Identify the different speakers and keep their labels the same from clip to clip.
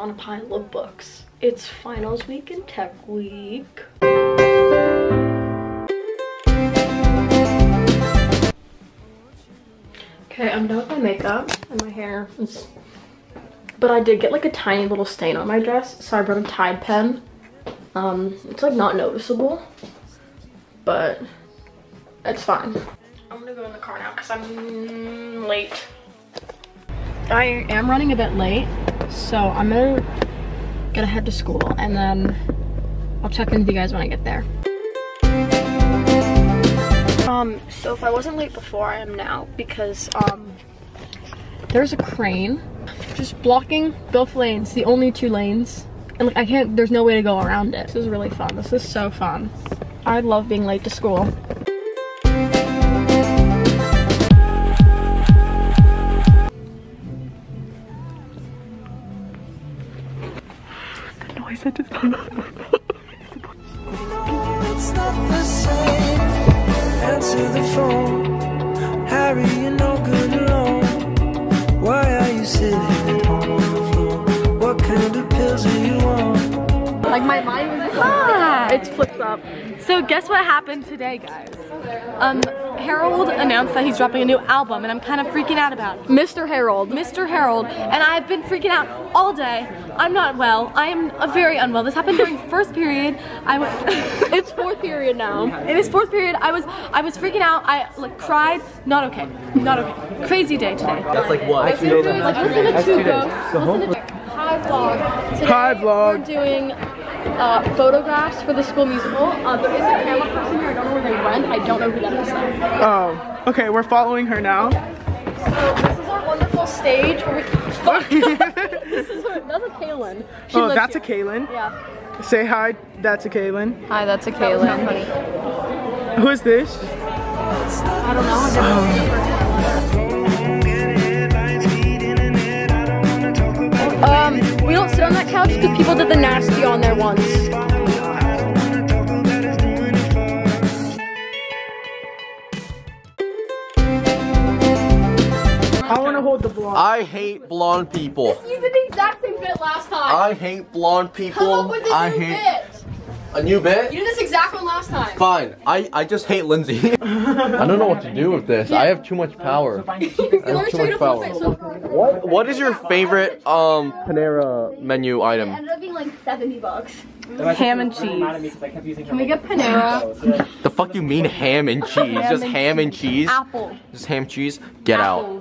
Speaker 1: on a pile of books. It's finals week and tech week. Okay, I'm done with my makeup and my hair. But I did get like a tiny little stain on my dress, so I brought a Tide pen. It's like not noticeable, but it's fine. I'm gonna go in the car now because I'm late. I am running a bit late, so I'm gonna head to school and then I'll check in with you guys when I get there. So if I wasn't late before, I am now because there's a crane just blocking both lanes, the only 2 lanes, and like there's no way to go around it. This is really fun. This is so fun. I love being late to school. The noise I just
Speaker 2: It's not the same. Answer the phone. Harry, you're no good alone. Why are you sitting at home on the floor? What kind of pills are you on?
Speaker 1: like my mind was it flips up.
Speaker 3: So guess what happened today, guys? Harold announced that he's dropping a new album and I'm kind of freaking out about it.
Speaker 1: Mr. Harold.
Speaker 3: Mr. Harold, and I've been freaking out all day. I'm not well. I am very unwell. This happened during first period.
Speaker 1: It's 4th period now.
Speaker 3: It is 4th period. I was freaking out. I like cried. Not okay. Not okay. Crazy day today.
Speaker 4: That's like what?
Speaker 3: Like listen to Two Ghosts. Hi vlog. Today
Speaker 5: Hi vlog.
Speaker 3: We're doing photographs for the school musical. There is a camera person here. I don't know where they went. I don't know who that is though.
Speaker 5: Oh, okay. We're following her now.
Speaker 3: So this is our wonderful stage where we. That's a Kaylin.
Speaker 5: Oh, that's a Kaylin.
Speaker 3: Yeah.
Speaker 5: Say hi. That's a Kaylin.
Speaker 3: Hi, that's a Kaylin.
Speaker 5: Who is this?
Speaker 3: I don't know.
Speaker 1: We don't sit on that couch because people did the nasty on there once.
Speaker 5: I want to hold the blonde.
Speaker 4: I hate blonde people.
Speaker 3: You did the exact same bit last time.
Speaker 4: I hate blonde people.
Speaker 3: Come up with a new bit.
Speaker 4: A new bit?
Speaker 3: You did this exact one last time.
Speaker 4: Fine. I just hate Lindsay. I don't know what to do with this. I have too much power. I have too much power. What is your favorite Panera menu item?
Speaker 3: It ended up being like $70.
Speaker 6: Ham and cheese.
Speaker 3: Can we get Panera?
Speaker 4: The fuck you mean ham and cheese? Just ham and cheese?
Speaker 3: Apple.
Speaker 4: Just ham cheese? Get out.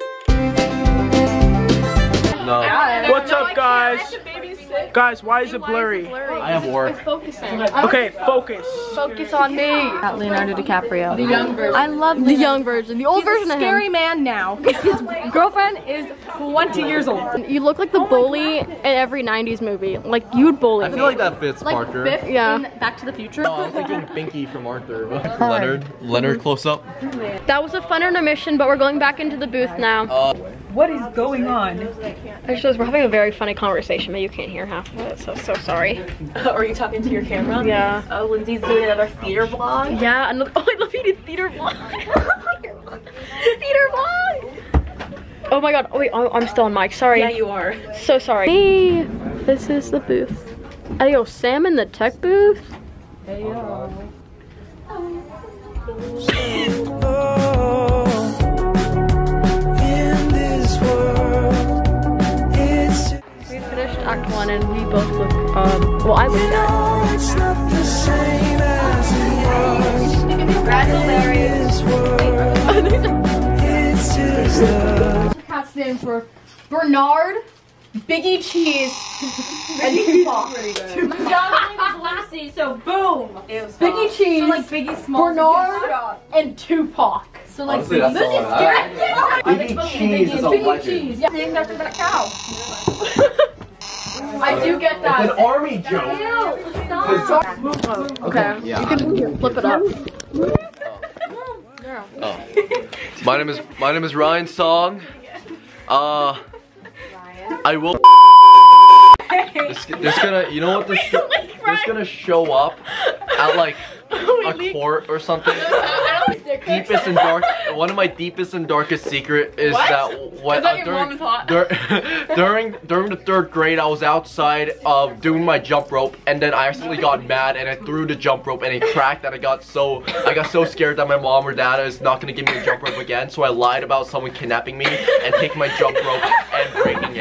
Speaker 4: No.
Speaker 5: What's up, guys? Guys, why is it blurry?
Speaker 4: I have work.
Speaker 3: Focusing.
Speaker 5: Okay, focus.
Speaker 3: Focus on me.
Speaker 6: At Leonardo DiCaprio.
Speaker 3: The young version.
Speaker 6: I love
Speaker 1: The young version. The old
Speaker 3: He's
Speaker 1: version
Speaker 3: a
Speaker 1: of
Speaker 3: scary
Speaker 1: him.
Speaker 3: man now. His girlfriend is 20 years old.
Speaker 1: You look like the bully in every 90s movie. Like, you would bully
Speaker 4: I
Speaker 1: me.
Speaker 4: feel like that fits Parker.
Speaker 3: Biff
Speaker 1: Yeah.
Speaker 3: in Back to the Future.
Speaker 4: No, I was thinking Binky from Arthur. Leonard close up.
Speaker 1: That was a fun intermission, but we're going back into the booth now.
Speaker 6: What is going on?
Speaker 1: I just realized we're having a very funny conversation, but you can't hear half of it, so sorry.
Speaker 6: Are you talking to your camera?
Speaker 1: Yeah.
Speaker 6: Oh, Lindsay's doing another theater vlog.
Speaker 1: Yeah, another, oh, I love you did theater vlog. Theater vlog! Oh my god, oh wait, I'm still on mic, sorry.
Speaker 6: Yeah, you are.
Speaker 1: So sorry. Hey, this is the booth. Hey, yo, Sam in the tech booth?
Speaker 6: Hey, yo.
Speaker 1: We finished Act 1 and we both look, well I look dead.
Speaker 2: It's not the same as it was. It's just a
Speaker 3: Cat's names were Bernard, Biggie Cheese, and Tupac.
Speaker 6: Lucy, so boom.
Speaker 3: Biggie Cheese,
Speaker 6: So like Biggie Smalls.
Speaker 3: Bernard, and Tupac.
Speaker 6: So like
Speaker 4: Honestly, that's all I have. Biggie Cheese is a
Speaker 3: Biggie
Speaker 4: legend.
Speaker 3: Cheese, yeah. Named after that cow. I do get
Speaker 4: It's an
Speaker 3: that.
Speaker 4: army joke.
Speaker 1: Okay,
Speaker 4: Yeah.
Speaker 1: you can flip it up.
Speaker 4: Oh. My name is Ryan Song. I will. There's gonna, you know what? There's gonna show up at like a court or something. deepest and dark. One of my deepest and darkest secret is that during the 3rd grade, I was outside doing my jump rope, and then I accidentally got mad and I threw the jump rope and it cracked, and I got so scared that my mom or dad is not gonna give me a jump rope again. So I lied about someone kidnapping me and taking my jump rope and breaking